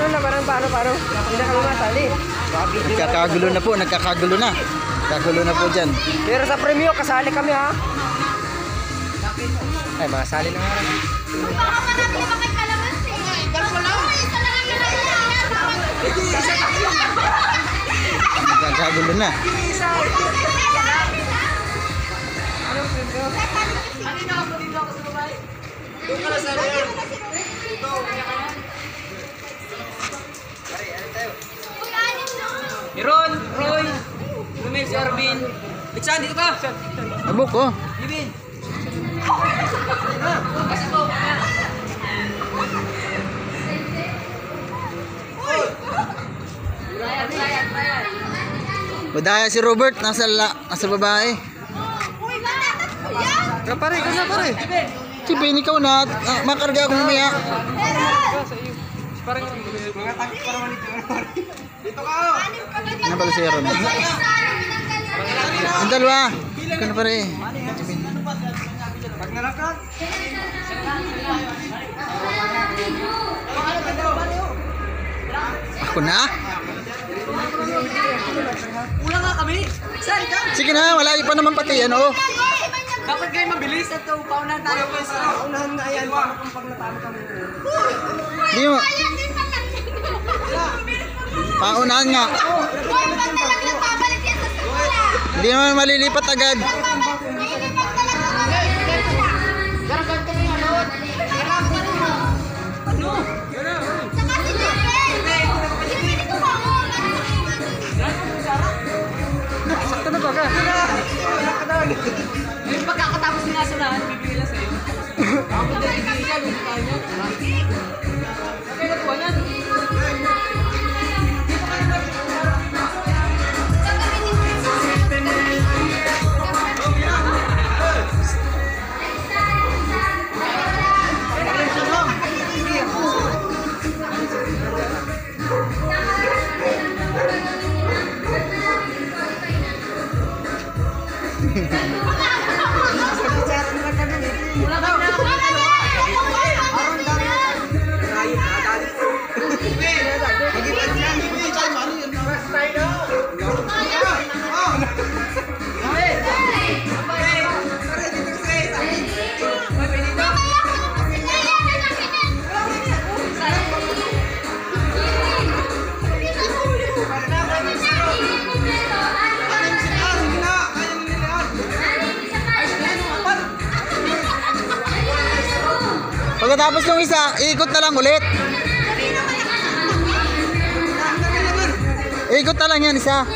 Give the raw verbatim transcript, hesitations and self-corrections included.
na parang paano paano. Hindi na kami masali. Nagkakagulo na po, nagkakagulo na. Nagkakagulo na po dyan. Pero sa premyo, kasali kami ha. Ay, masali na nga. Baka pa natin yung mga kalamansi. Nagkakagulo na. Miron, Roy, Rumel, si Arvin. Liksan, dito ka. Abok ko. Ibin. Madaya si Robert, nasa, la, nasa babae. Ka pare, ka na pare. Sipin, ikaw na. Ah, makarga ako mamaya. Parang mga takip para manito. Dito ka. Ano pala si Aaron? Ang dalawa. Ikaw na pare. Pag nalakan. Ako na? Ulang nga kami. Saan ka? Sige na, malayo pa naman pati yan, oh. Dapat kayo mabilis at paunahan tayo. Paunahan nga yan. Pag natalo kami. Di mo. Paunahan nga. Hindi naman malilipat agad. Sakto na ba ka? Yung pagkakatapos nga sa lahat, bibigyan lang sa'yo. Ako dahil bibigyan ka, lupa tayo mo. Kaya natuwa yan. Pagkatapos ng isa, ikot na lang ulit. Ikot na lang yan isa.